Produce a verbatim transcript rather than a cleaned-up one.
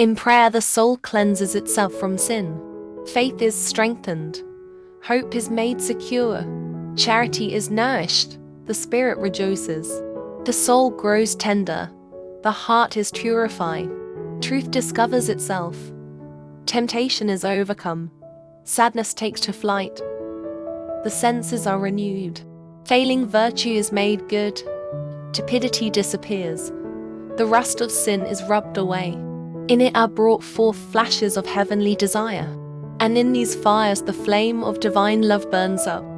In prayer, the soul cleanses itself from sin. Faith is strengthened. Hope is made secure. Charity is nourished. The spirit rejoices. The soul grows tender. The heart is purified. Truth discovers itself. Temptation is overcome. Sadness takes to flight. The senses are renewed. Failing virtue is made good. Tepidity disappears. The rust of sin is rubbed away. In it are brought forth flashes of heavenly desire. And in these fires the flame of divine love burns up.